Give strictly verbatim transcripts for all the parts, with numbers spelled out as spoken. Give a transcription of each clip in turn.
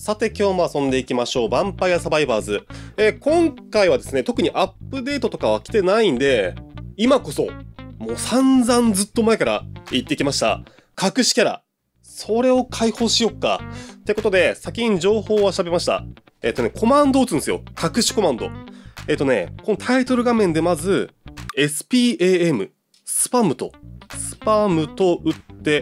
さて今日も遊んでいきましょう。ヴァンパイアサバイバーズ。えー、今回はですね、特にアップデートとかは来てないんで、今こそ、もう散々ずっと前から言ってきました。隠しキャラ。それを解放しよっか。ってことで、先に情報は調べました。えっとね、コマンドを打つんですよ。隠しコマンド。えっとね、このタイトル画面でまず、エスピーエーエム、スパムと、スパムと打って、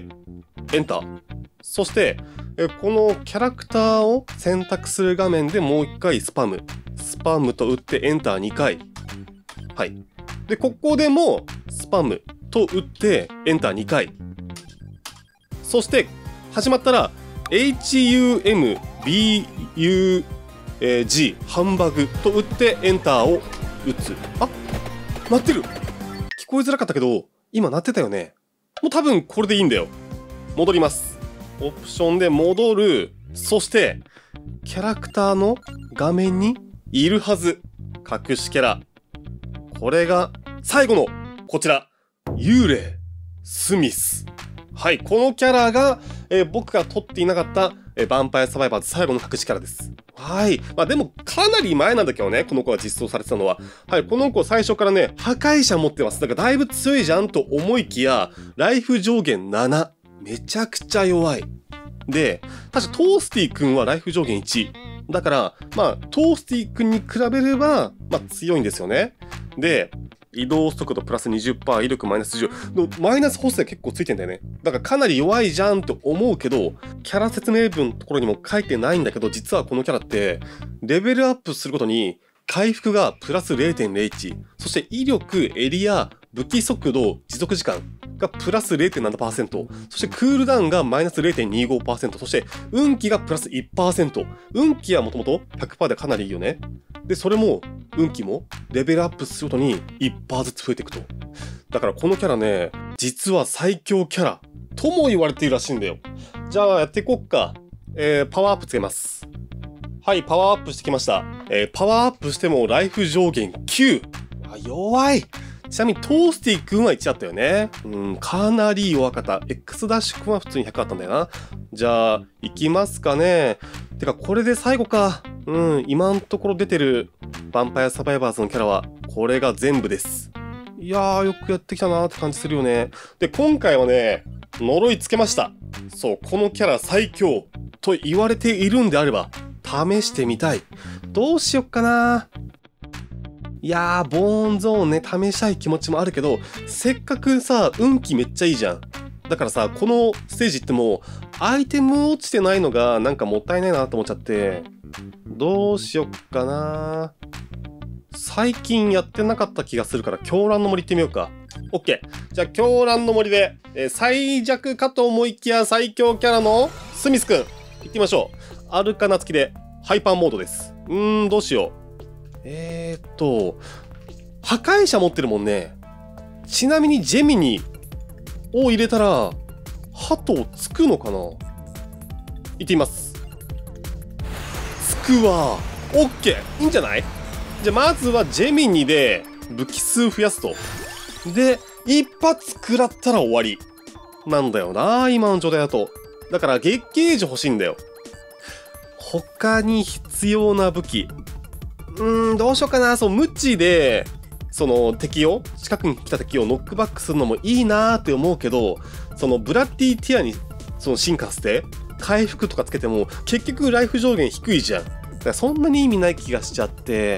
エンター。そして、えこのキャラクターを選択する画面でもう一回スパム。スパムと打ってエンターにかい。はい。で、ここでもスパムと打ってエンターにかい。そして、始まったら エイチユーエムビーユージー ハンバグと打ってエンターを打つ。あ、鳴ってる。聞こえづらかったけど、今鳴ってたよね。もう多分これでいいんだよ。戻ります。オプションで戻る。そして、キャラクターの画面にいるはず。隠しキャラ。これが最後のこちら。幽霊スミス。はい、このキャラが、えー、僕が撮っていなかった、えー、ヴァンパイアサバイバーズ最後の隠しキャラです。はい。まあでもかなり前なんだけどね、この子が実装されてたのは。はい、この子最初からね、破壊者持ってます。だからだいぶ強いじゃんと思いきや、ライフ上限なな。めちゃくちゃ弱い。で、確かトースティ君はライフ上限いち。だから、まあ、トースティ君に比べれば、まあ強いんですよね。で、移動速度プラス にじゅっパーセント、威力マイナスじゅう。のマイナス補正結構ついてんだよね。だからかなり弱いじゃんと思うけど、キャラ説明文のところにも書いてないんだけど、実はこのキャラって、レベルアップするごとに、回復がプラス れいてんれいいち。そして威力、エリア、武器速度、持続時間がプラス れいてんななパーセント。そしてクールダウンがマイナス れいてんにごパーセント。そして運気がプラス いちパーセント。運気はもともと ひゃくパーセント でかなりいいよね。で、それも運気もレベルアップするごとに いちパーセント ずつ増えていくと。だからこのキャラね、実は最強キャラとも言われているらしいんだよ。じゃあやっていこっか。えー、パワーアップつけます。はい、パワーアップしてきました。えー、パワーアップしてもライフ上限きゅう。あ、弱い。ちなみにトースティ君はいちあったよね。うん、かなり弱かった。X ダッシュ君は普通にひゃくあったんだよな。じゃあ、行きますかね。てか、これで最後か。うん、今のところ出てるヴァンパイアサバイバーズのキャラは、これが全部です。いやー、よくやってきたなーって感じするよね。で、今回はね、呪いつけました。そう、このキャラ最強と言われているんであれば、試してみたい。どうしよっかな。いやー、ボーンゾーンね、試したい気持ちもあるけど、せっかくさ、運気めっちゃいいじゃん。だからさ、このステージってもう、アイテム落ちてないのがなんかもったいないなと思っちゃって、どうしよっかな。最近やってなかった気がするから、狂乱の森行ってみようか。オッケー。じゃあ、狂乱の森で、えー、最弱かと思いきや最強キャラのスミスくん、行ってみましょう。アルカナ付きで、ハイパーモードです。うーん、どうしよう。えーっと、破壊者持ってるもんね。ちなみにジェミニを入れたら、ハトつくのかな。行ってみます。つくわ。オッケー。いいんじゃない？じゃあまずはジェミニで武器数増やすと。で、一発食らったら終わり。なんだよな、今の状態だと。だから月ゲージ欲しいんだよ。他に必要な武器。うーん、どうしようかな。そう、無知で、その敵を、近くに来た敵をノックバックするのもいいなーって思うけど、そのブラッディティアにその進化して、回復とかつけても、結局ライフ上限低いじゃん。だからそんなに意味ない気がしちゃって、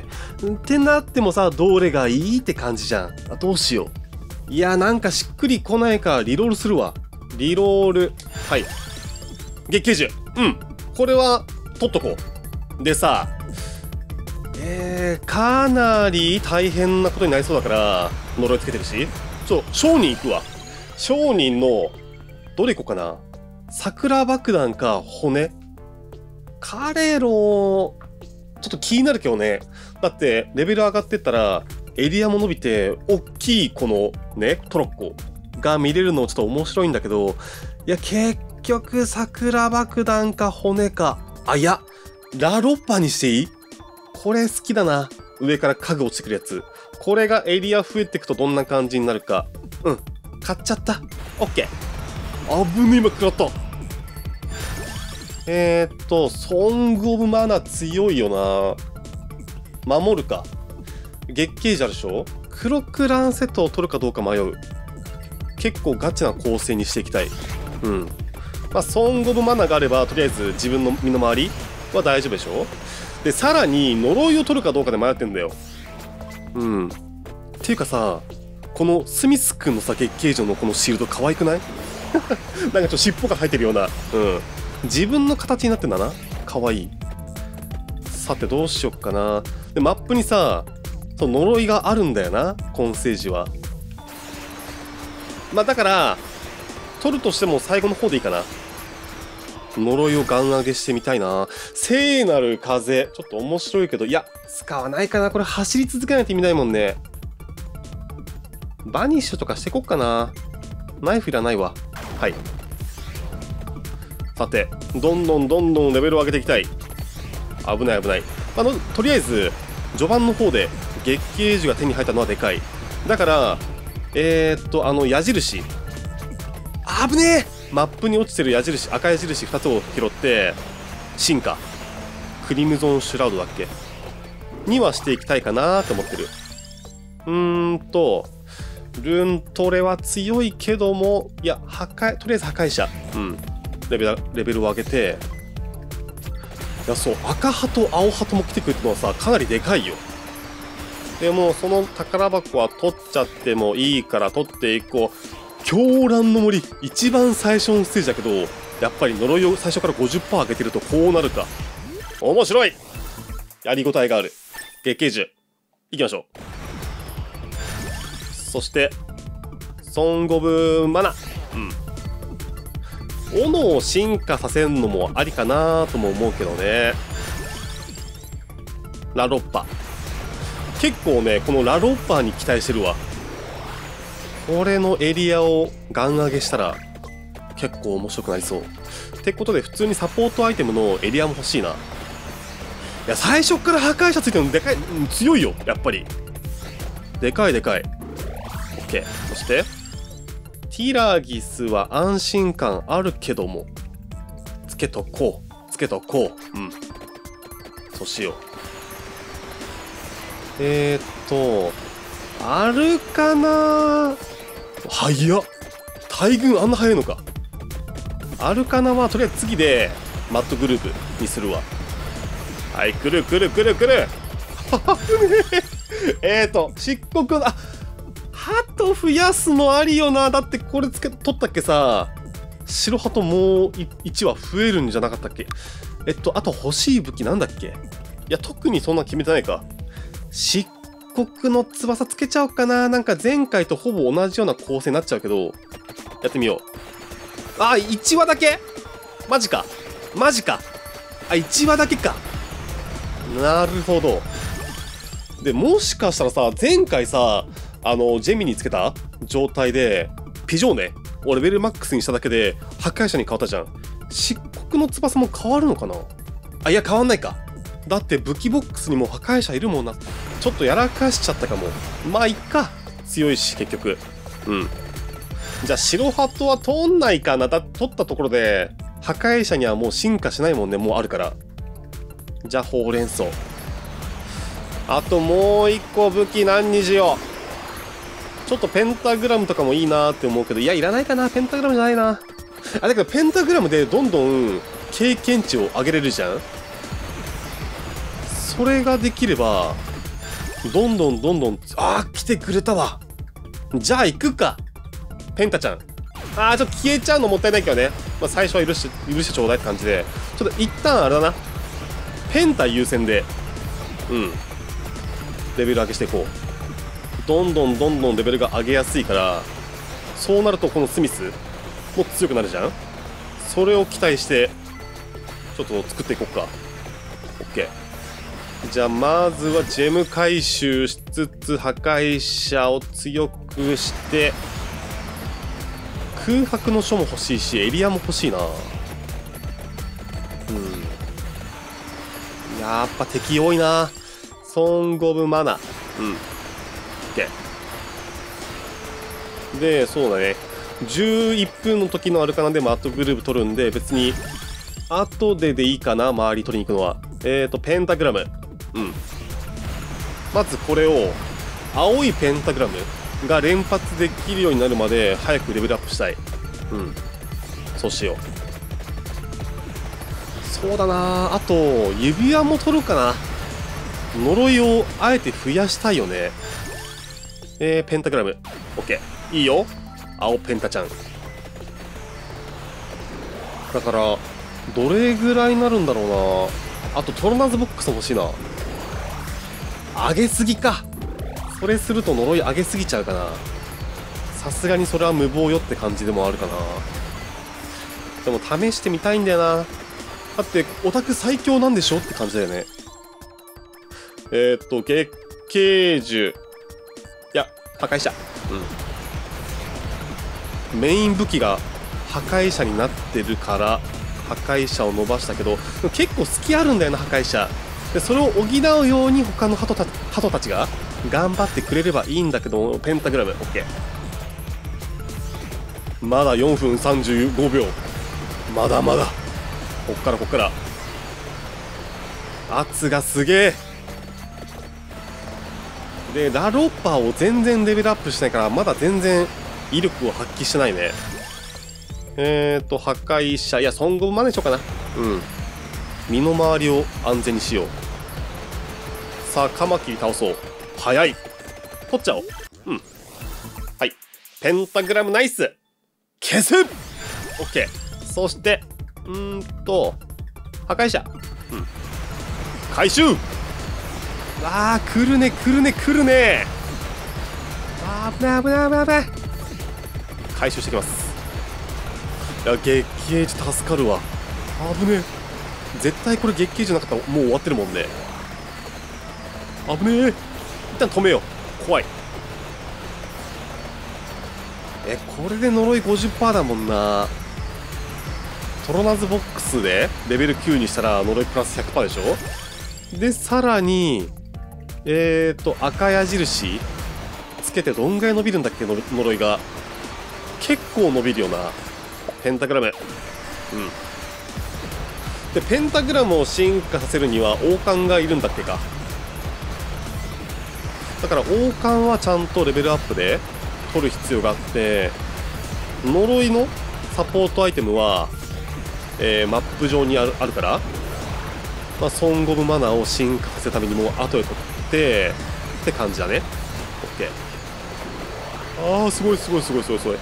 ってなってもさ、どれがいいって感じじゃん。あ、どうしよう。いや、なんかしっくりこないからリロールするわ。リロール。はい。月きゅうじゅう。うん。これは、取っとこう。でさ、えー、かなり大変なことになりそうだから呪いつけてるし、ちょ商人行くわ。商人のどれ行こうかな。桜爆弾か骨。彼のちょっと気になるけどね。だってレベル上がってったらエリアも伸びて大きいこのねトロッコが見れるのちょっと面白いんだけど、いや結局桜爆弾か骨か。あ、いやラロッパにしていい？これ好きだな。上から家具落ちてくるやつ。これがエリア増えていくとどんな感じになるか。うん。買っちゃった。オッケー。危ねえ、今食らった。 えー、っとソング・オブ・マナー強いよな。守るか。月桂樹あるでしょ。クロクランセットを取るかどうか迷う。結構ガチな構成にしていきたい。うん。まあソング・オブ・マナーがあればとりあえず自分の身の回りは大丈夫でしょ。でさらに呪いを取るかどうかで迷ってんだよ。うん。っていうかさ、このスミス君のさ月桂樹のこのシールド可愛くない？なんかちょっと尻尾が生えてるような。うん。自分の形になってんだな。可愛い。さてどうしよっかな。でマップにさ、その呪いがあるんだよな、今世時は。まあだから取るとしても最後の方でいいかな。呪いをガン上げしてみたいな。聖なる風ちょっと面白いけど、いや使わないかな。これ走り続けないと意味ないもんね。バニッシュとかしてこっかな。ナイフいらないわ。はい。さてどんどんどんどんレベルを上げていきたい。危ない危ない。あのとりあえず序盤の方で月桂樹が手に入ったのはでかい。だからえー、っとあの矢印、危ねえ。マップに落ちてる矢印、赤矢印ふたつを拾って進化クリムゾンシュラウドだっけにはしていきたいかなと思ってる。うーんとルントレは強いけども、いや破壊、とりあえず破壊者、うんレベルレベルを上げて。いやそう赤ハと青ハとも来てくるってのはさかなりでかいよ。でもその宝箱は取っちゃってもいいから取っていこう。狂乱の森一番最初のステージだけど、やっぱり呪いを最初から ごじゅっパーセント 上げてるとこうなるか。面白い。やりごたえがある。月桂樹いきましょう。そしてソング・オブ・マナ。うん斧を進化させるのもありかなとも思うけどね。ラロッパ結構ね、このラロッパに期待してるわ。これのエリアをガン上げしたら結構面白くなりそう。ってことで普通にサポートアイテムのエリアも欲しいな。いや最初から破壊者ついてるのでかい、うん、強いよやっぱり。でかいでかい。 OK。 そしてティラギスは安心感あるけどもつけとこうつけとこう。うんそうしよう。えー、っとあるかな。早っ。大軍あんな早いのか。アルカナはとりあえず次でマッドグループにするわ。はい、来る来る来る来る。えーと漆黒の、あ鳩増やすのありよな。だってこれつけ取ったっけさ。白鳩もういちわ増えるんじゃなかったっけ。えっとあと欲しい武器なんだっけ。いや特にそんな決めてないか。漆黒の翼つけちゃおうかな。なんか前回とほぼ同じような構成になっちゃうけど、やってみよう。あ、いちわだけ。マジかマジか。あ、いちわだけか。なるほど。でもしかしたらさ、前回さあのジェミにつけた状態でピジョーネをレベルマックスにしただけで破壊者に変わったじゃん。漆黒の翼も変わるのかな。あ、いや変わんないか。だって武器ボックスにも破壊者いるもんな。ちょっとやらかしちゃったかも。まあいっか。強いし結局。うん。じゃあ白ハトは通んないかな。だ取ったところで破壊者にはもう進化しないもんね。もうあるから。じゃあほうれん草。あともう一個武器何にしよう。ちょっとペンタグラムとかもいいなーって思うけど、いやいらないかな。ペンタグラムじゃないな。あ、だけどペンタグラムでどんどん経験値を上げれるじゃん。それができればどんどんどんどん、あー来てくれたわ。じゃあ行くかペンタちゃん。あーちょっと消えちゃうのもったいないけどね、まあ、最初は許して許してちょうだいって感じで、ちょっと一旦あれだな、ペンタ優先でうんレベル上げしていこう。どんどんどんどんレベルが上げやすいから、そうなるとこのスミスも強くなるじゃん。それを期待してちょっと作っていこうか。 OK。じゃあまずはジェム回収しつつ破壊者を強くして、空白の書も欲しいしエリアも欲しいな。うんやっぱ敵多いな。ソング・オブ・マナ。うん OK で、そうだね、じゅういっぷんの時のアルカナでマットグループ取るんで別に後ででいいかな、周り取りに行くのは。えーと、ペンタグラム。うん。まずこれを、青いペンタグラムが連発できるようになるまで早くレベルアップしたい。うん。そうしよう。そうだなあと、指輪も取るかな。呪いをあえて増やしたいよね。えー、ペンタグラム。OK。いいよ。青ペンタちゃん。だから、どれぐらいになるんだろうな。あと、トロナーズボックス欲しいな。上げすぎか。それすると呪い上げすぎちゃうかな。さすがにそれは無謀よって感じでもあるかな。でも試してみたいんだよな。だってオタク最強なんでしょって感じだよね。えー、っと月桂樹、いや破壊者、うん、メイン武器が破壊者になってるから破壊者を伸ばしたけど、結構隙あるんだよな破壊者で。それを補うように他のハトたハトたちが頑張ってくれればいいんだけど、ペンタグラム OK。 まだよんぷんさんじゅうごびょう、まだまだこっからこっから圧がすげえ。でラロッパーを全然レベルアップしないからまだ全然威力を発揮してないね。えーと破壊者、いやソングマネーションかな。うん身の回りを安全にしよう。さあカマキリ倒そう。早い、取っちゃおう。うんはい、ペンタグラムナイス、消す OK。 そしてうーんと破壊者、うん回収。わあ来るね来るね来るね。あー危ない危ない危ない危ない。回収してきます。いや月桂樹助かるわ。危ねえ、絶対これ月桂樹なかったらもう終わってるもんね。危ねえ、一旦止めよう、怖い。えこれで呪い ごじゅっパーセント だもんな。トロナズボックスでレベルきゅうにしたら呪いプラス ひゃくパーセント でしょ。でさらにえーと赤矢印つけてどんぐらい伸びるんだっけ、呪いが結構伸びるよな。ペンタグラム、うんでペンタグラムを進化させるには王冠がいるんだっけか。だから王冠はちゃんとレベルアップで取る必要があって、呪いのサポートアイテムは、えー、マップ上にある、あるから、まあ、ソング・オブ・マナーを進化させるためにもう後で取ってって感じだね。 OK。 あーすごいすごいすごいすごいすごい。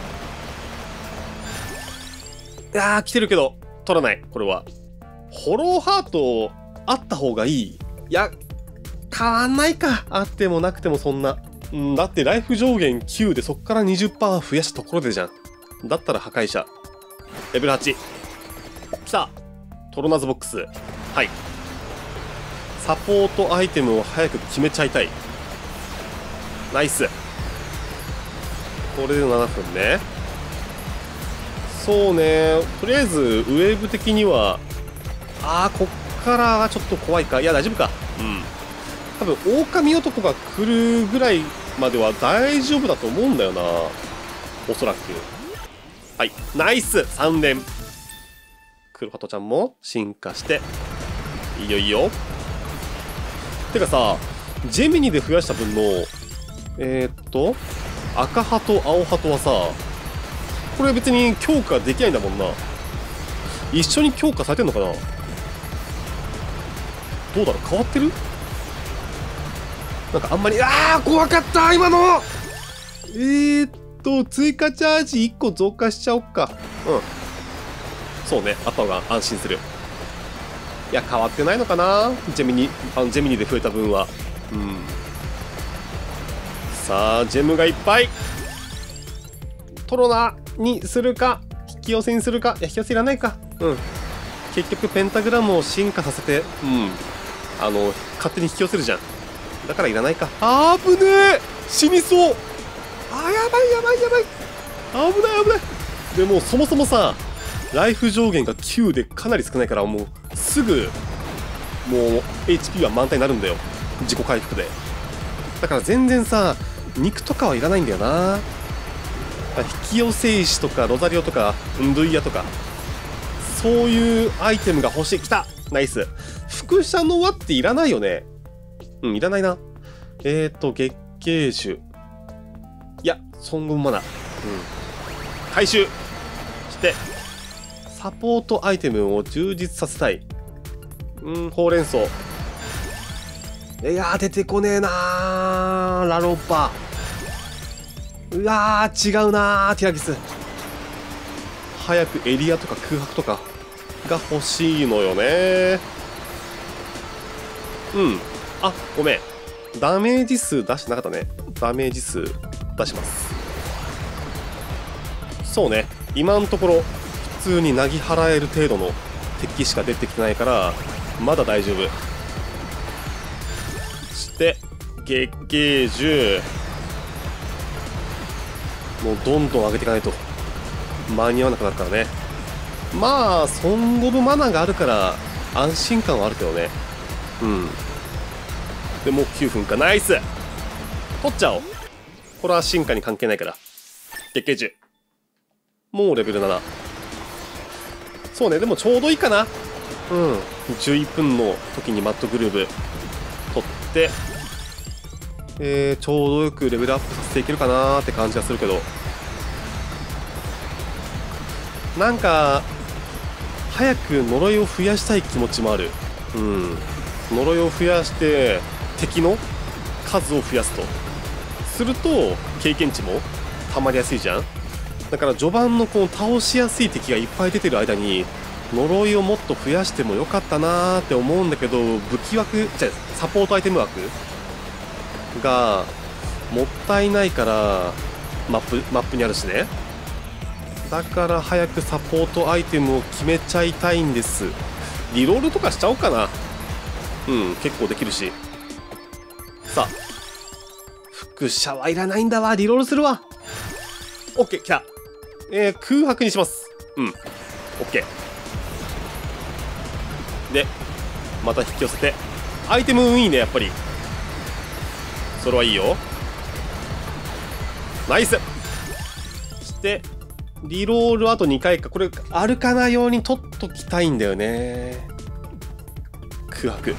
いやー来てるけど取らない。これはホローハートあった方がいい。いや変わんないか、あってもなくてもそんな。んだってライフ上限きゅうでそっから にじゅっパーセント 増やしたところでじゃん。だったら破壊者レベルはちきた。トロナズボックス、はいサポートアイテムを早く決めちゃいたい。ナイス。これでななふんね。そうね、とりあえずウェーブ的にはあーこっからはちょっと怖いか。いや大丈夫か。うん多分狼男が来るぐらいまでは大丈夫だと思うんだよな、おそらく。はいナイスさんれん。クロハトちゃんも進化していいよいいよ。てかさジェミニで増やした分のえー、っと赤ハト青ハトはさこれ別に強化できないんだもんな。一緒に強化されてんのかな。どうだろう、変わってる。なんかあんまり、あー怖かった今の。えー、っと追加チャージいっこ増加しちゃおっか。うんそうね、あった方が安心する。いや変わってないのかな、ジェミニあのジェミニで増えた分は。うんさあジェムがいっぱい。トロナにするか引き寄せにするか。いや引き寄せいらないか。うん結局ペンタグラムを進化させてうんあの勝手に引き寄せるじゃん。だからいらないか。あぶねえ死にそう。あやばいやばいやばい危ない危ない。でもそもそもさライフ上限がきゅうでかなり少ないからもうすぐもう エイチピー は満タンになるんだよ、自己回復で。だから全然さ肉とかはいらないんだよな。引き寄せ石とかロザリオとかンドゥイヤとかそういうアイテムが欲しい。きたナイス。輻射の輪っていらないよね。うん、いらないな。えーと、月桂樹。いや、孫悟マナ。うん。回収して、サポートアイテムを充実させたい。うん、ほうれん草。いやー、出てこねえなー。ラロッパ。うわー、違うなー、ティラギス。早くエリアとか空白とかが欲しいのよね。うん。あ、ごめん。ダメージ数出してなかったね。ダメージ数出します。そうね。今のところ、普通になぎ払える程度の敵しか出てきてないから、まだ大丈夫。そして、月桂樹。もうどんどん上げていかないと間に合わなくなるからね。まあ、孫悟空マナがあるから安心感はあるけどね。うん。でもうきゅうふんか。ナイス取っちゃおう。これは進化に関係ないから。月桂樹。もうレベルなな。そうね、でもちょうどいいかな。うん。じゅういっぷんの時にマットグルーブ取って、えー、ちょうどよくレベルアップさせていけるかなーって感じがするけど、なんか早く呪いを増やしたい気持ちもある。うん。呪いを増やして敵の数を増やすとすると経験値も溜まりやすいじゃん。だから序盤のこの倒しやすい敵がいっぱい出てる間に呪いをもっと増やしてもよかったなーって思うんだけど、武器枠じゃサポートアイテム枠がもったいないからマップマップにあるしね。だから早くサポートアイテムを決めちゃいたいんです。リロールとかしちゃおうかな。うん、結構できるし。さあ、輻射はいらないんだわ。リロールするわ。オッケー、来た。えー、空白にします。うん、オッケー。で、また引き寄せて。アイテムいいね、やっぱり。それはいいよ。ナイス。して、リロールあとにかいか。これ、アルカナ用に取っときたいんだよね。空白。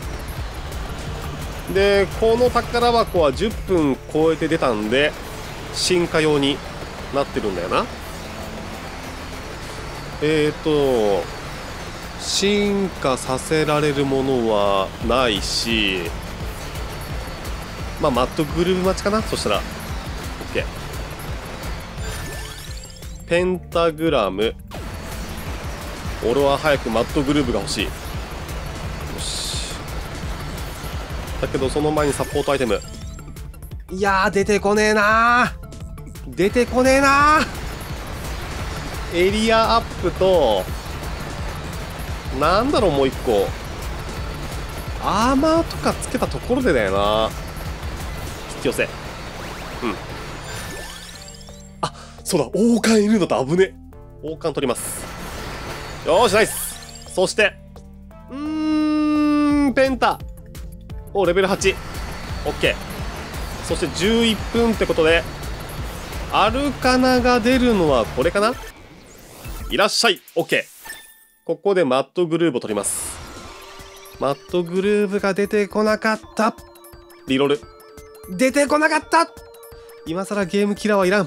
で、この宝箱はじゅっぷん超えて出たんで、進化用になってるんだよな。えーと、進化させられるものはないし、まあ、マットグルーブ待ちかな。そしたら OK。 ペンタグラム。俺は早くマットグルーブが欲しい。よし。だけどその前にサポートアイテム。いやー、出てこねえなー。出てこねえなー。エリアアップとなんだろう、もう一個アーマーとかつけたところでだよな。引き寄せ。うん。あ、そうだ、王冠いるのと危ね。王冠取ります。よーし、ナイス。そしてうーんペンタ。お、レベルはち。 OK。 そしてじゅういっぷんってことでアルカナが出るのはこれかな。いらっしゃい。 OK。 ここでマットグルーブを取ります。マットグルーブが出てこなかった。リロール出てこなかった。今更ゲームキラーはいらん。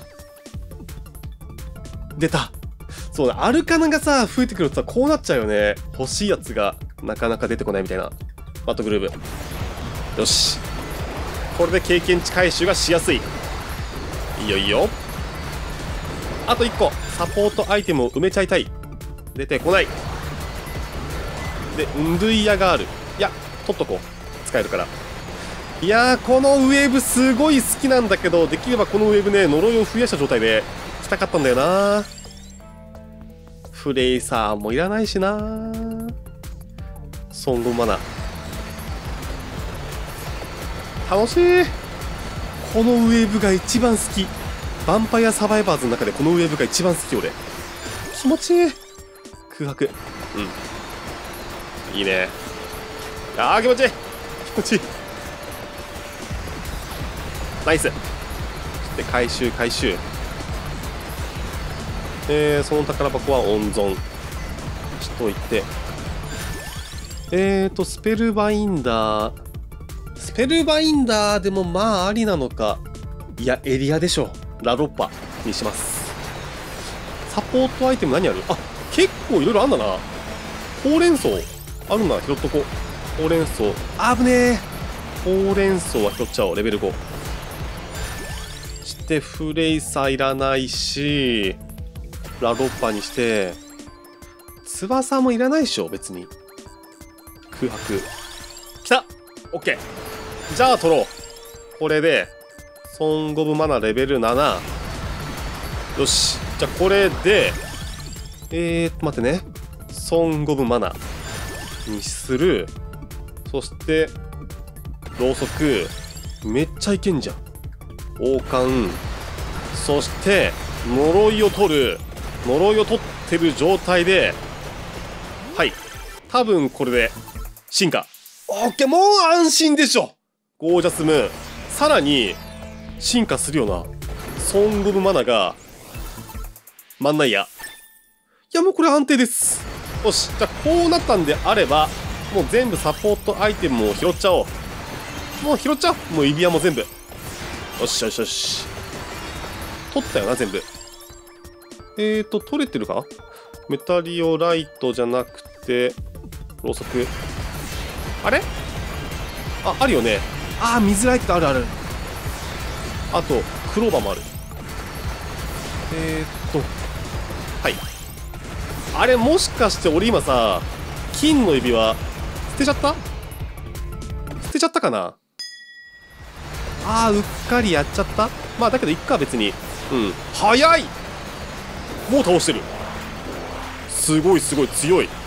出た。そうだ、アルカナがさ増えてくるとさ、こうなっちゃうよね。欲しいやつがなかなか出てこないみたいな。マットグルーブ。よし、これで経験値回収がしやすい。いいよいいよ。あといっこサポートアイテムを埋めちゃいたい。出てこない。で、ウンドゥイヤがある。いや、取っとこう。使えるから。いやー、このウェーブすごい好きなんだけど、できればこのウェーブね、呪いを増やした状態で来たかったんだよな。フレイサーもいらないしな。孫悟空マナ。楽しい。このウェーブが一番好き。ヴァンパイアサバイバーズの中でこのウェーブが一番好き。俺気持ちいい。空白。うん、いいね。あー、気持ちいい。気持ちいい。ナイス。そして回収回収。えー、その宝箱は温存しといて、えーとスペルバインダー、スペルバインダーでもまあありなのか、いやエリアでしょ。ラロッパにします。サポートアイテム何ある？あ、結構いろいろあんだな。ほうれん草あるな、拾っとこう。ほうれん草、あぶねえ。ほうれん草は拾っちゃおう。レベルご。してフレイサーいらないし、ラロッパにして翼もいらないでしょ別に。空白きた。オッケー。じゃあ取ろう。これでソング・オブ・マナレベルなな。よし、じゃあこれでえーっと待ってね、ソング・オブ・マナにする。そしてろうそく、めっちゃいけんじゃん。王冠、そして呪いを取る。呪いを取ってる状態で、はい、多分これで進化。オッケー、もう安心でしょ。ゴージャスムーン、さらに進化するよな。ソング・オブ・マナが真んないや。いやもうこれ安定です。よし、じゃあこうなったんであれば、もう全部サポートアイテムを拾っちゃおう。もう拾っちゃおう。もう指輪も全部。よしよしよし。取ったよな、全部。えーと、取れてるか？メタリオライトじゃなくて、ろうそく。あれ？あ、あるよね。あー、水ライトあるある。あと、クローバーもある。えーっと、はい。あれ、もしかして俺今さ、金の指輪、捨てちゃった？捨てちゃったかな？あー、うっかりやっちゃった？まあ、だけど、いっか、別に。うん。早い！もう倒してる。すごいすごい強い。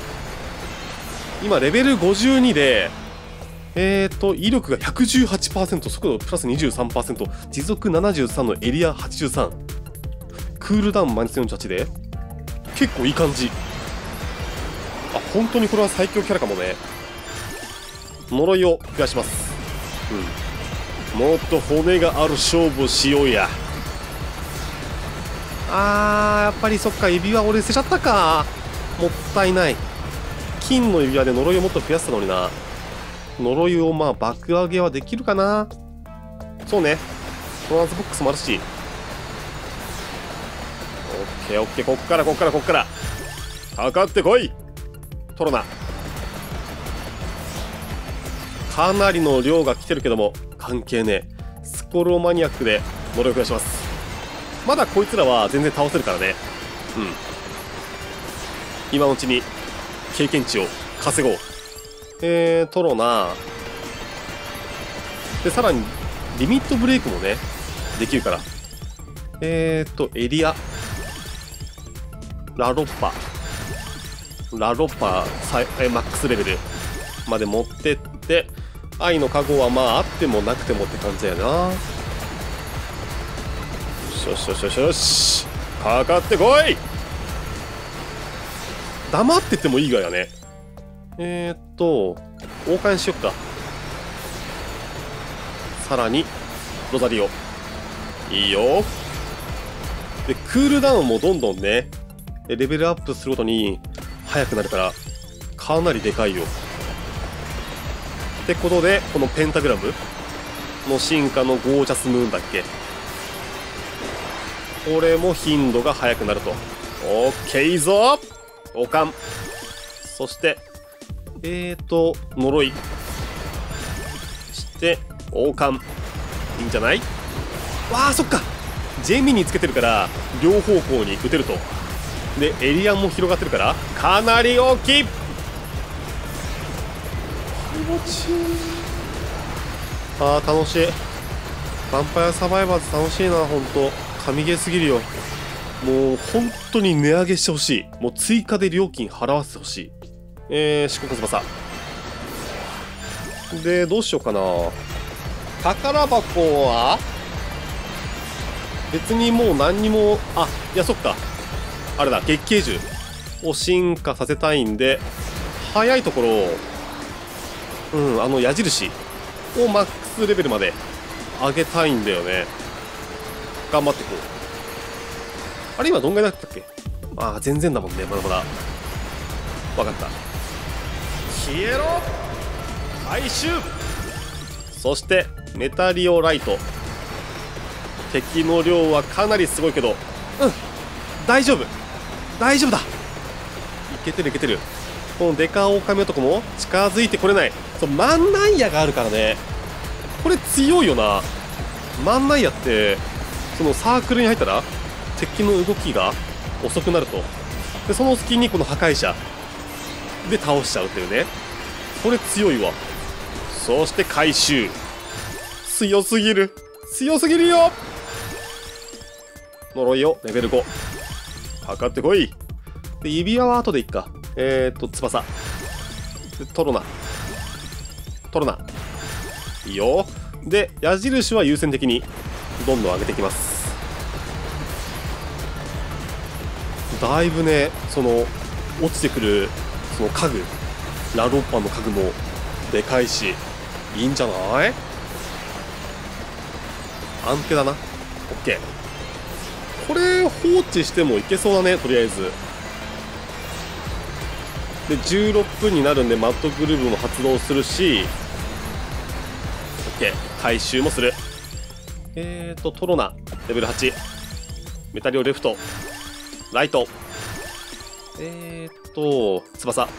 今、レベルごじゅうにで、えーと、威力が ひゃくじゅうはちパーセント、速度プラス にじゅうさんパーセント、持続ななじゅうさんのエリアはちじゅうさん。クールダウンマイナスよんじゅうはちで、結構いい感じ。あ、本当にこれは最強キャラかもね。呪いを増やします。うん。もっと骨がある勝負をしようや。あー、やっぱりそっか、指輪俺捨てちゃったか。もったいない。金の指輪で呪いをもっと増やしたのにな。呪いをまあ爆上げはできるかな。そうね。トランスボックスもあるし。オッケーオッケー、こっからこっからこっから。かかってこいトロナ。かなりの量が来てるけども関係ねえ。スコロマニアックで呪いを増やします。まだこいつらは全然倒せるからね。うん。今のうちに経験値を稼ごう。えー、トロナで、さらにリミットブレイクもねできるから。えーとエリアラロッパラロッパサイえマックスレベルまで持ってって、愛の加護はまああってもなくてもって感じだよな。よしよしよしよし、かかってこい。黙っててもいいがやね。えーっと王冠しよっか。さらにロザリオいいよ。でクールダウンもどんどんねレベルアップするごとに速くなるからかなりでかいよ。ってことでこのペンタグラムの進化のゴージャスムーンだっけ、これも頻度が速くなると。オッケーいいぞ。王冠、そしてえーと呪いして王冠いいんじゃない。わあそっか、ジェミにつけてるから両方向に打てると。でエリアも広がってるからかなり大きい。気持ちいい。あー楽しい。ヴァンパイアサバイバーズ楽しいな。ほんと神ゲーすぎるよ。もう本当に値上げしてほしい。もう追加で料金払わせてほしい。えー、四国翼でどうしようかな。宝箱は別にもう何にも、あいやそっか、あれだ月桂樹を進化させたいんで、早いところうんあの矢印をマックスレベルまで上げたいんだよね。頑張っていこう。あれ今どんぐらいだったっけ。ああ全然だもんね、まだまだ。 分かった。消えろ回収。そしてメタリオライト。敵の量はかなりすごいけど、うん、大丈夫大丈夫だ。いけてるいけてる。このデカオオカミ男も近づいてこれない。そう、マンナイヤがあるからね。これ強いよな。マンナイヤってそのサークルに入ったら敵の動きが遅くなると。でその隙にこの破壊者で倒しちゃうっていうね。これ強いわ。そして回収。強すぎる強すぎるよ。呪いをレベルごかかってこい。で指輪は後でいっか。えーっと翼でトロナトロナいいよ。で矢印は優先的にどんどん上げていきます。だいぶね、その落ちてくるその家具、ラロッパの家具もでかいし、いいんじゃない？安定だな。オッケー。これ放置してもいけそうだね、とりあえず。でじゅうろっぷんになるんでマットグルーブも発動するし、オッケー。回収もする。えーとトロナレベルはち、メタリオレフト、ライト、えーと翼、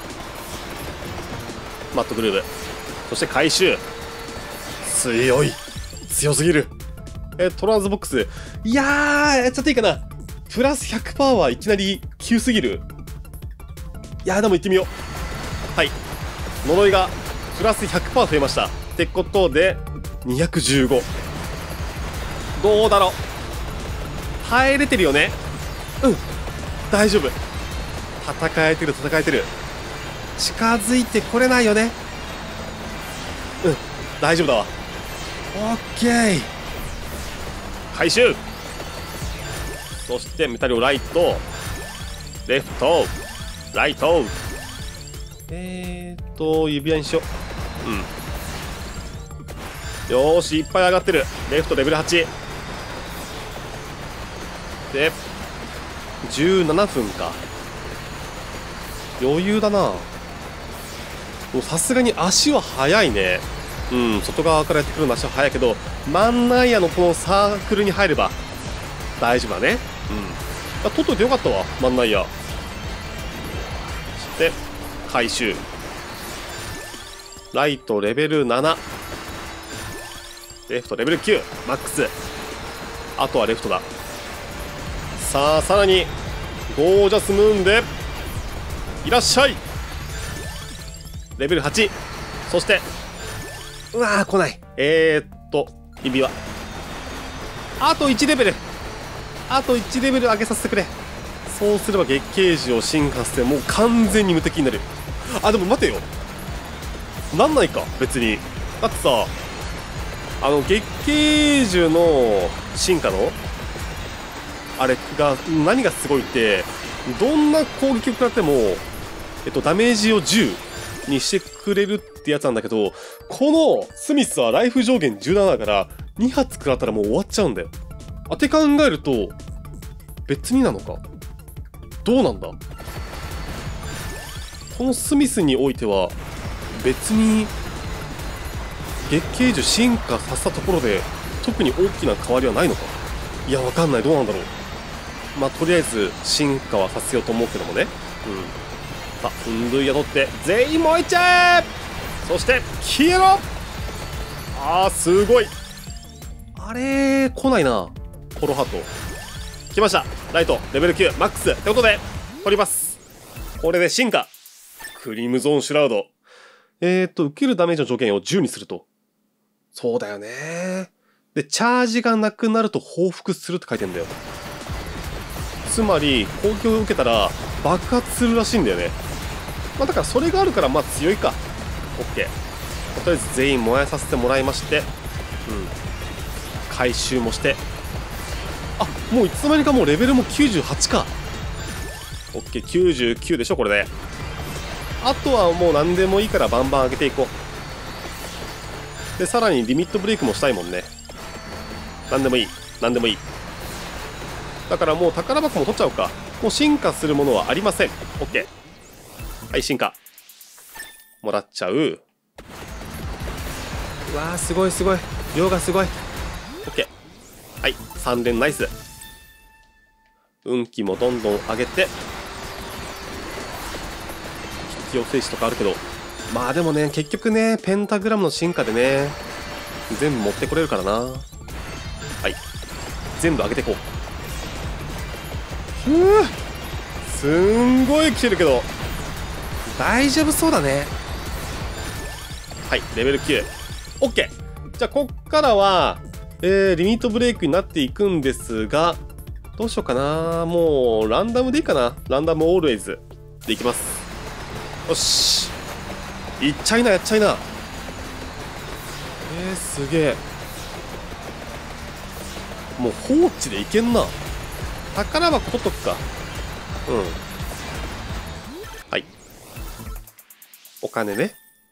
マットグルーブ、そして回収。強い強すぎる。えー、トランスボックス、いやーやっちゃっていいかな。プラス ひゃくパーセント はいきなり急すぎる。いやーでも行ってみよう。はい、呪いがプラス ひゃくパーセント 増えました。ってことでにひゃくじゅうご。どうだろう、耐えれてるよね。うん、大丈夫。戦えてる戦えてる。近づいてこれないよね。うん、大丈夫だわ。オッケー。回収。そしてメタリオライト、レフト、ライト、えーっと指輪にしよう。うん、よーし、いっぱい上がってる。レフトレベルはちでじゅうななふんか。余裕だな。さすがに足は速いね。うん、外側からやってくるの足は速いけど、マンナイヤのこのサークルに入れば大丈夫だね。うん、あ、取っといてよかったわ、マンナイヤ。そして回収。ライトレベルなな、レフトレベルきゅうマックス。あとはレフトだ。さあさらにゴージャスムーンでいらっしゃい。レベルはち。そしてうわー来ない。えー、っと指輪あといちレベル、あといちレベル上げさせてくれ。そうすれば月桂樹を進化してもう完全に無敵になる。あ、でも待てよ、なんないか別に。だってさ、あの月桂樹の進化のあれが何がすごいって、どんな攻撃を食らっても、えっと、ダメージをじゅうにしてくれるってやつなんだけど、このスミスはライフ上限じゅうななだからに発食らったらもう終わっちゃうんだよ。あて考えると別になのか、どうなんだ。このスミスにおいては別に月桂樹進化させたところで特に大きな変わりはないのか。いや、わかんない。どうなんだろう。まあとりあえず進化はさせようと思うけどもね。うん、さあふんどい宿って全員燃えちゃえ。そして消えろ。あーすごい。あれー来ないな。コロハート来ました。ライトレベルきゅうマックスってことで取ります。これで進化クリムゾンシュラウド。えーっと受けるダメージの条件をじゅうにすると。そうだよね。でチャージがなくなると報復するって書いてんだよ。つまり攻撃を受けたら爆発するらしいんだよね。まあだからそれがあるからまあ強いか。 OK。 とりあえず全員燃やさせてもらいまして、うん、回収もして、あ、もういつの間にかもうレベルもきゅうじゅうはちか。 OK、 きゅうじゅうきゅうでしょこれで。あとはもう何でもいいからバンバン上げていこう。でさらにリミットブレイクもしたいもんね。何でもいい何でもいい。だからもう宝箱も取っちゃおうか。もう進化するものはありません。 OK。 はい、進化。もらっちゃう。うわー、すごいすごい。量がすごい。オッケー。はい、さん連ナイス。運気もどんどん上げて。引き寄せ石とかあるけど。まあでもね、結局ね、ペンタグラムの進化でね、全部持ってこれるからな。はい。全部上げていこう。ふぅ、すんごい来てるけど、大丈夫そうだね。はい、レベルきゅう。オッケー。じゃあ、こっからは、えー、リミットブレイクになっていくんですが、どうしようかな。もう、ランダムでいいかな。ランダムオールウェイズでいきます。よし。いっちゃいな、やっちゃいな。えー、すげえ。もう放置でいけんな。宝箱取っとくか。うん。はい。お金ね。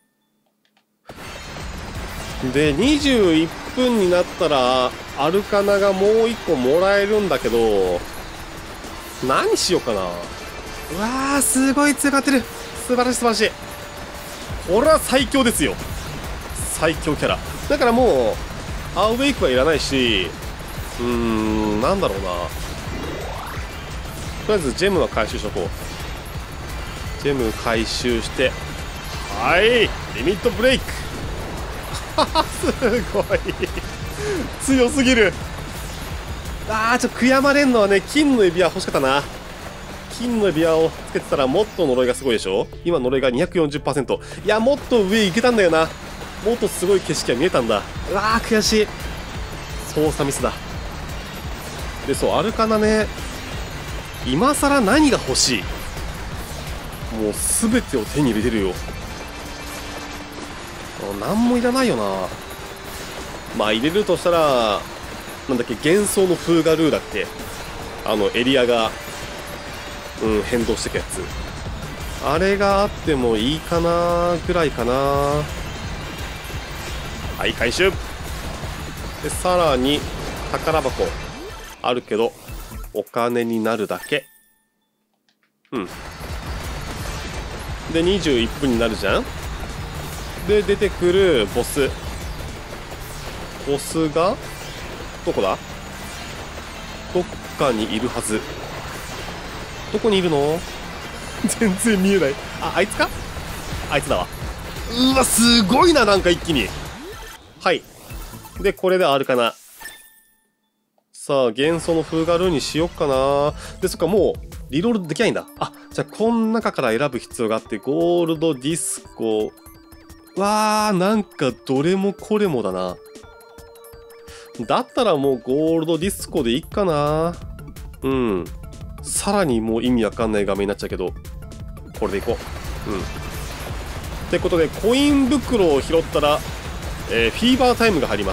で、にじゅういっぷんになったら、アルカナがもういっこもらえるんだけど、何しようかな。うわー、すごい強がってる。素晴らしい素晴らしい。これは最強ですよ。最強キャラ。だからもう、アウェイクはいらないし、うーん、なんだろうな。とりあえずジェムは回収しとこう。ジェム回収して、はい、リミットブレイク。すごい強すぎる。あー、ちょっと悔やまれんのはね、金の指輪欲しかったな。金の指輪をつけてたらもっと呪いがすごいでしょ。今呪いが にひゃくよんじゅっパーセント。いや、もっと上行けたんだよな。もっとすごい景色が見えたんだ。うわー、悔しい。操作ミスだ。で、そう、アルカナね、今さら何が欲しい。もう全てを手に入れてるよ。何もいらないよな。まあ入れるとしたら、なんだっけ、幻想のフーガルーだっけ。あのエリアが、うん、変動してくやつ。あれがあってもいいかなぐらいかな。はい、回収。で、さらに宝箱あるけどお金になるだけ。うん。でにじゅういっぷんになるじゃん。で出てくるボスボスがどこだ。どっかにいるはず。どこにいるの。全然見えない。あ、あいつか。あいつだわ。うわ、すごいな。なんか一気に。はい。でこれであるかな。さあ、元素のフーガルーにしよっかな。で、そっか、もうリロールできないんだ。あ、じゃあこの中から選ぶ必要があって、ゴールドディスコ。わー、なんかどれもこれもだな。だったらもうゴールドディスコでいいかな。うん。さらにもう意味わかんない画面になっちゃうけど、これでいこう。うん。ってことで、コイン袋を拾ったら、えー、フィーバータイムが入ります。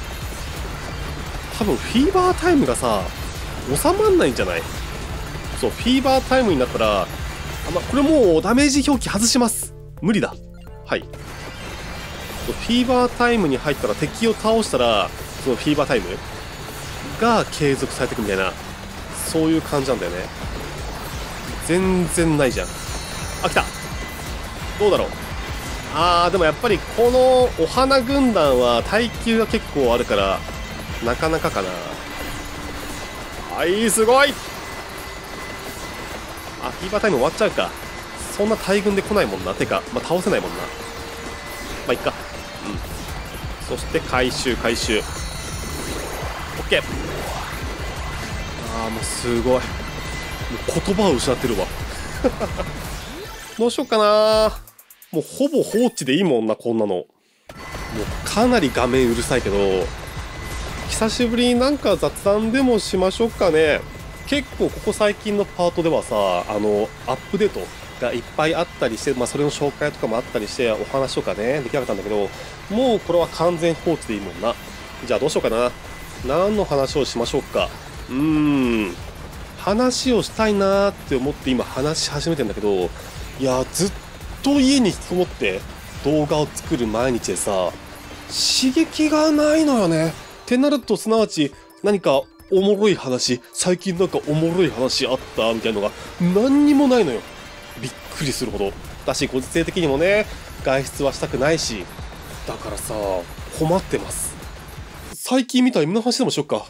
多分フィーバータイムがさ、収まんないんじゃない。そう、フィーバータイムになったら、あ、ま、これもうダメージ表記外します。無理だ。はい。フィーバータイムに入ったら敵を倒したら、そのフィーバータイムが継続されていくみたいな、そういう感じなんだよね。全然ないじゃん。あ、来た。どうだろう。あー、でもやっぱりこのお花軍団は耐久が結構あるから、なかなかかな。はい、すごい。あ、フィーバータイム終わっちゃうか。そんな大群で来ないもんな。てか、まあ、倒せないもんな。まあ、いっか。うん。そして回収、回収。オッケー。あー、もうすごい。もう言葉を失ってるわ。どうしようかな。もうほぼ放置でいいもんな、こんなの。もうかなり画面うるさいけど、久しぶりになんか雑談でもしましょうかね。結構ここ最近のパートではさ、あの、アップデートがいっぱいあったりして、まあそれの紹介とかもあったりして、お話とかね、できなかったんだけど、もうこれは完全放置でいいもんな。じゃあどうしようかな。何の話をしましょうか。うーん。話をしたいなーって思って今話し始めてんだけど、いや、ずっと家に引きこもって動画を作る毎日でさ、刺激がないのよね。ってなると、すなわち何かおもろい話、最近なんかおもろい話あったみたいのが何にもないのよ。 びっくりするほどだし、ご時世的にもね外出はしたくないし、だからさ困ってます。最近見た夢の話でもしよっか。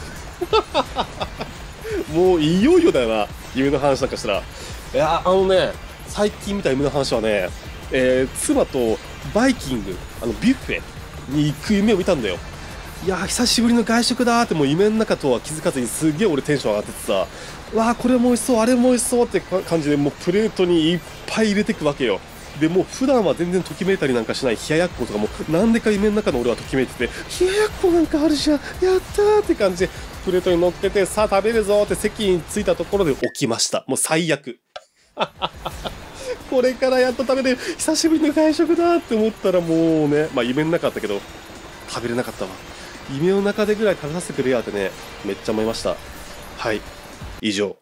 もういよいよだよな、夢の話なんかしたら。いやあのね、最近見た夢の話はね、えー、妻とバイキング、あのビュッフェに行く夢を見たんだよ。いやー久しぶりの外食だーって、もう夢の中とは気づかずにすげえ俺テンション上がっててさ、わあこれも美味しそうあれも美味しそうって感じで、もうプレートにいっぱい入れていくわけよ。でもう普段は全然ときめいたりなんかしない冷ややっことかも、なんでか夢の中の俺はときめいてて、冷ややっこなんかあるじゃん、やったーって感じでプレートに乗っけて、さあ食べるぞーって席に着いたところで起きました。もう最悪。これからやっと食べれる、久しぶりの外食だって思ったら、もうね、まあ夢の中だったけど食べれなかったわ。夢の中でぐらい食べさせてくれやってね、めっちゃ思いました。はい、以上。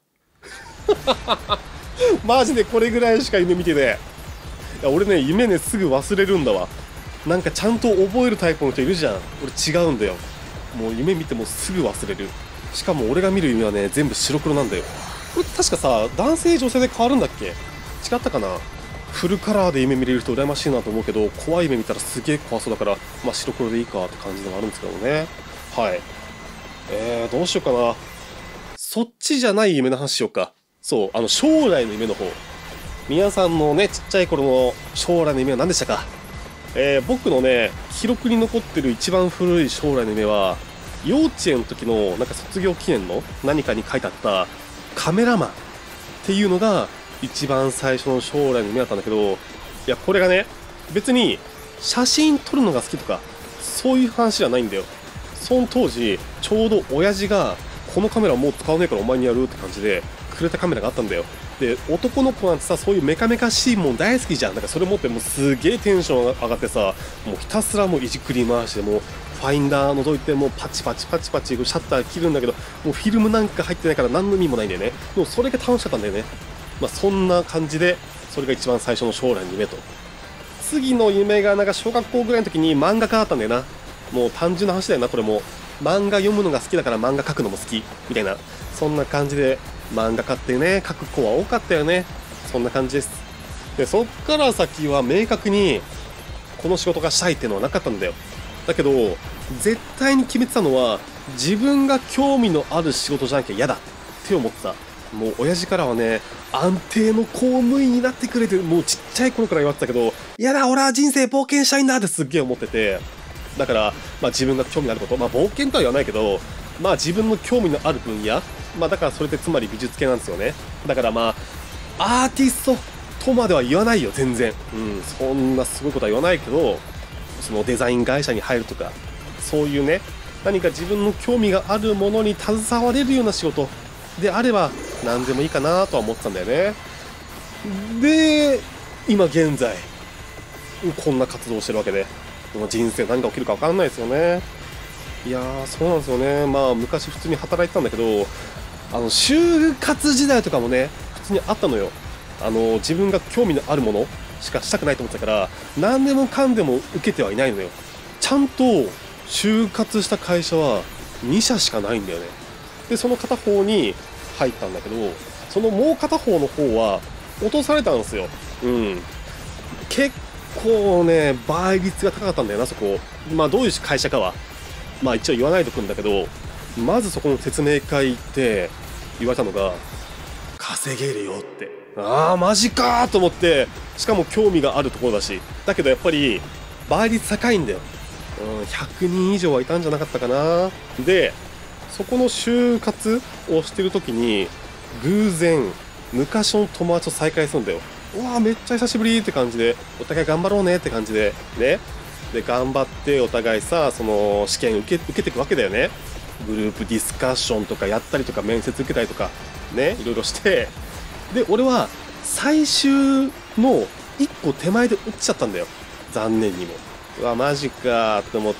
マジでこれぐらいしか夢見てね。いや俺ね、夢ねすぐ忘れるんだわ。なんかちゃんと覚えるタイプの人いるじゃん。俺違うんだよ。もう夢見てもすぐ忘れる。しかも俺が見る夢はね全部白黒なんだよ。これ確かさ、男性女性で変わるんだっけ？違ったかな。フルカラーで夢見れる人羨ましいなと思うけど、怖い夢見たらすげえ怖そうだから、まあ白黒でいいかって感じでもあるんですけどね。はい。えー、どうしようかな。そっちじゃない夢の話しようか。そう、あの将来の夢の方。皆さんのね、ちっちゃい頃の将来の夢は何でしたか？えー、僕のね、記録に残ってる一番古い将来の夢は、幼稚園の時のなんか卒業記念の何かに書いてあったカメラマンっていうのが一番最初の将来の夢だったんだけど、いやこれがね、別に写真撮るのが好きとかそういう話じゃないんだよ。その当時ちょうど親父がこのカメラもう使わねえからお前にやるって感じでくれたカメラがあったんだよ。で男の子なんてさ、そういうメカメカしいもん大好きじゃん。だからそれ持ってもうすげえテンション上がってさ、もうひたすらもういじくり回して、もうファインダー覗いてもうパチパチパチパチシャッター切るんだけど、もうフィルムなんか入ってないから何の意味もないんだよね。でもそれが楽しかったんだよね。まあそんな感じで、それが一番最初の将来の夢と。次の夢がなんか小学校ぐらいの時に漫画家だったんだよな。もう単純な話だよなこれも。漫画読むのが好きだから漫画描くのも好きみたいな、そんな感じで漫画家ってね描く子は多かったよね。そんな感じです。でそっから先は明確にこの仕事がしたいっていうのはなかったんだよ。だけど絶対に決めてたのは、自分が興味のある仕事じゃなきゃ嫌だって思ってた。もう親父からはね、安定の公務員になってくれて、もうちっちゃい頃から言われてたけど、いやだ俺は人生冒険したいんだってすっげえ思ってて、だから、まあ、自分が興味のあること、まあ、冒険とは言わないけど、まあ、自分の興味のある分野、まあ、だからそれってつまり美術系なんですよね。だからまあアーティストとまでは言わないよ全然。うん、そんなすごいことは言わないけど、そのデザイン会社に入るとか、そういうね、何か自分の興味があるものに携われるような仕事であれば何でもいいかなとは思ってたんだよね。で今現在こんな活動をしてるわけで、人生何が起きるか分かんないですよね。いやーそうなんですよね。まあ昔普通に働いてたんだけど、あの就活時代とかもね普通にあったのよ。あの自分が興味のあるものしかしたくないと思ってたから、何でもかんでも受けてはいないのよ。ちゃんと就活した会社はに社しかないんだよね。でその片方に入ったんだけど、そのもう片方の方は落とされたんですよ。うん結構ね倍率が高かったんだよなそこ。まあどういう会社かはまあ一応言わないとくんだけど、まずそこの説明会行って言われたのが、稼げるよって。ああマジかーと思って、しかも興味があるところだし、だけどやっぱり倍率高いんだよ。うんひゃくにん以上はいたんじゃなかったかな。でそこの就活をしてる時に偶然昔の友達と再会するんだよ。うわーめっちゃ久しぶりって感じで、お互い頑張ろうねって感じでね。で頑張ってお互いさ、その試験受け受けていくわけだよね。グループディスカッションとかやったりとか、面接受けたりとかね、いろいろして、で俺は最終のいっこ手前で落ちちゃったんだよ、残念にも。うわマジかーって思って、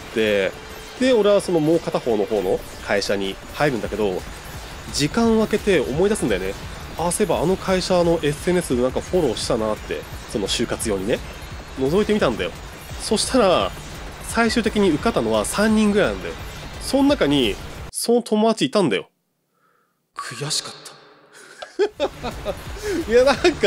で俺はそのもう片方の方の会社に入るんだけど、時間を空けて思い出すんだよね。ああそういえばあの会社の エスエヌエス なんかフォローしたなって、その就活用にね覗いてみたんだよ。そしたら最終的に受かったのはさんにんぐらいなんだよ。その中にその友達いたんだよ。悔しかった。いやなんか結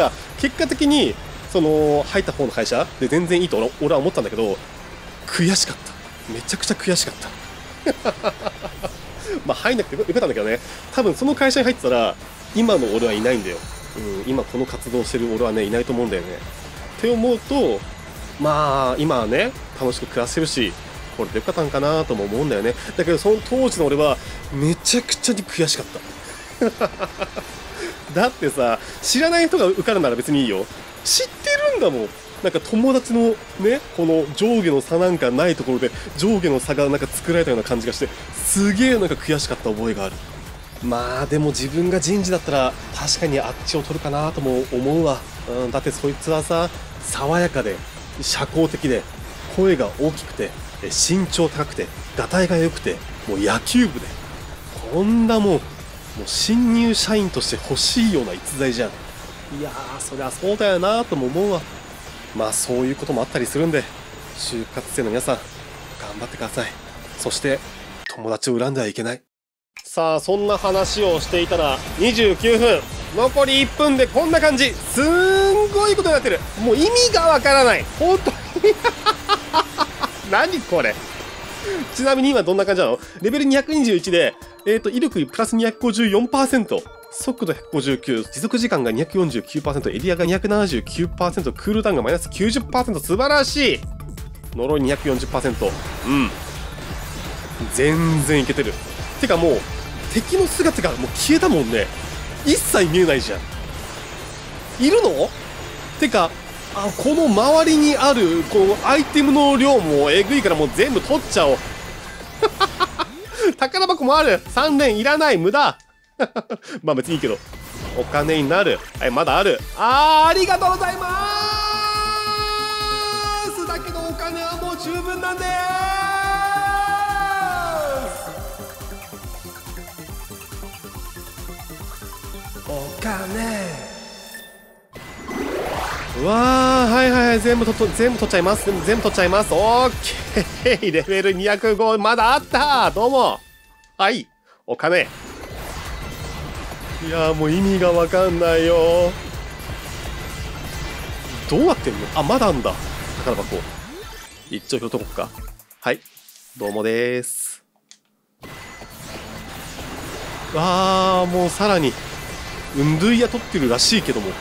結果的にその入った方の会社で全然いいと俺俺は思ったんだけど、悔しかった。めちゃくちゃ悔しかったまあ入んなくてよかったんだけどね。多分その会社に入ってたら今の俺はいないんだよ。うん、今この活動してる俺はねいないと思うんだよね。って思うと、まあ今はね楽しく暮らしてるし、これでよかったんかなとも思うんだよね。だけどその当時の俺はめちゃくちゃに悔しかっただってさ、知らない人が受かるなら別にいいよ。知ってるんだもん。なんか友達のね、この上下の差なんかないところで上下の差がなんか作られたような感じがして、すげえなんか悔しかった覚えがある。まあでも自分が人事だったら確かにあっちを取るかなとも思うわ。うん、だってそいつはさ、爽やかで社交的で声が大きくて身長高くてがたいが良くて、もう野球部でこんなもん、もう新入社員として欲しいような逸材じゃん。いやー、そりゃそうだよなとも思うわ。まあそういうこともあったりするんで、就活生の皆さん頑張ってください。そして友達を恨んではいけない。さあそんな話をしていたらにじゅうきゅうふん、残りいっぷんでこんな感じ。すんごいことになってる。もう意味がわからない本当に何これ。ちなみに今どんな感じなの？レベルにひゃくにじゅういちで、えっと威力プラス にひゃくごじゅうよんパーセント、 速度ひゃくごじゅうきゅう、持続時間が にひゃくよんじゅうきゅうパーセント、 エリアが にひゃくななじゅうきゅうパーセント、 クールダウンがマイナス きゅうじゅっパーセント、 素晴らしい。呪い にひゃくよんじゅっパーセント。 うん、全然いけてる。てかもう敵の姿がもう消えたもんね。一切見えないじゃん。いるの？てかあ、この周りにあるこのアイテムの量もえぐいからもう全部取っちゃおう宝箱もある。さんれんいらない、無駄まあ別にいいけどお金になる。はい、まだある。あー、ありがとうございますだけどお金はもう十分なんでーす。お金。うわー、はいはい、全部とと全部取っちゃいます。全部取っちゃいます。オーケーレベルにひゃくご、まだあった。どうも。はい、お金。いやーもう意味がわかんないよ。どうなってんの？あ、まだあんだ。宝箱一丁拾っとこっか。はい、どうもでーす。わー、もうさらにうんどいや取ってるらしいけども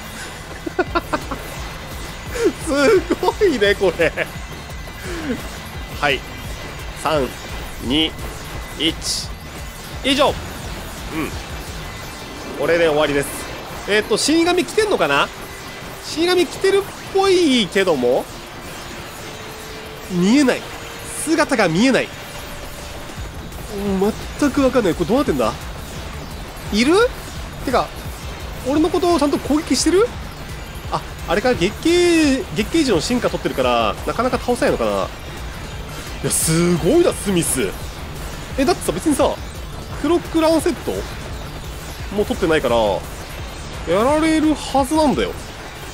すごいねこれはい、さんにいち以上。うん、これで終わりです。えっと死神来てんのかな。死神来てるっぽいけども見えない、姿が見えない。全く分かんない。これどうなってんだ。いる？てか俺のことをちゃんと攻撃してる？あ、あれか、月経月経時の進化取ってるからなかなか倒せないのかな。いやすごいなスミス。え、だってさ別にさクロックランセットも取ってないからやられるはずなんだよ。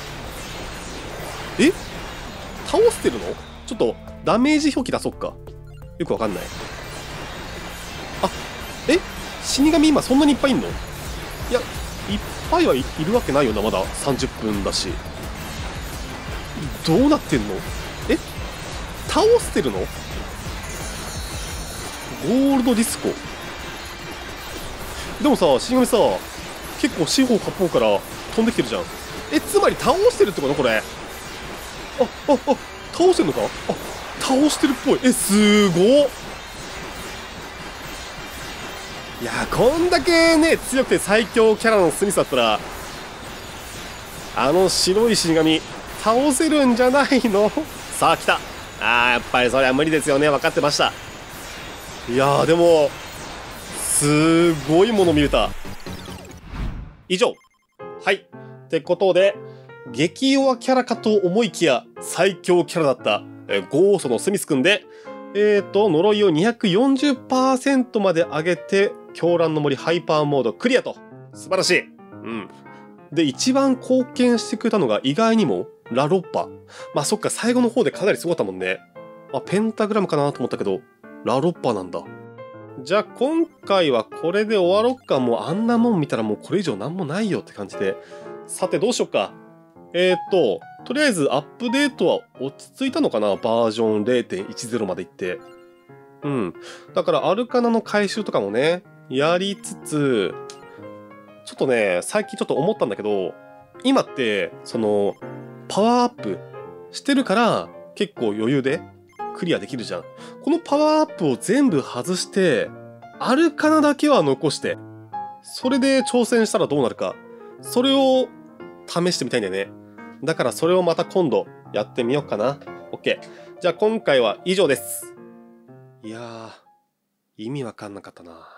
え、倒してるの？ちょっとダメージ表記出そっか。よくわかんない。あ、え、死神今そんなにいっぱいいんの？いや、いっぱいはい、いるわけないよな。まださんじゅっぷんだし。どうなってんの？え、倒してるの？ゴールドディスコ。でもさ、死神さ結構四方八方から飛んできてるじゃん。え、つまり倒してるってことこれ。あ、あ、あ、倒してるのか。あ、倒してるっぽい。え、すごっ。いやー、こんだけね強くて最強キャラのスミスだったらあの白い死神倒せるんじゃないの。さあ来た。あー、やっぱりそれは無理ですよね。分かってました。いやーでもすごいもの見れた。以上。はい、ってことで激弱キャラかと思いきや最強キャラだったえゴーストのスミスくんで、えーと呪いを にひゃくよんじゅっパーセント まで上げて狂乱の森ハイパーモードクリアと。素晴らしい。うん。で一番貢献してくれたのが意外にもラロッパ。まあそっか、最後の方でかなりすごかったもんね。あ、ペンタグラムかなと思ったけどラロッパなんだ。じゃあ今回はこれで終わろっか。もうあんなもん見たらもうこれ以上なんもないよって感じで。さてどうしよっか。 えーっと、とりあえずアップデートは落ち着いたのかな、バージョン れいてんいちゼロ までいって。うん。だからアルカナの回収とかもね、やりつつ、ちょっとね、最近ちょっと思ったんだけど、今って、その、パワーアップしてるから、結構余裕でクリアできるじゃん。このパワーアップを全部外して、アルカナだけは残して、それで挑戦したらどうなるか。それを試してみたいんだよね。だからそれをまた今度やってみようかな。OK。じゃあ今回は以上です。いやー、意味わかんなかったな。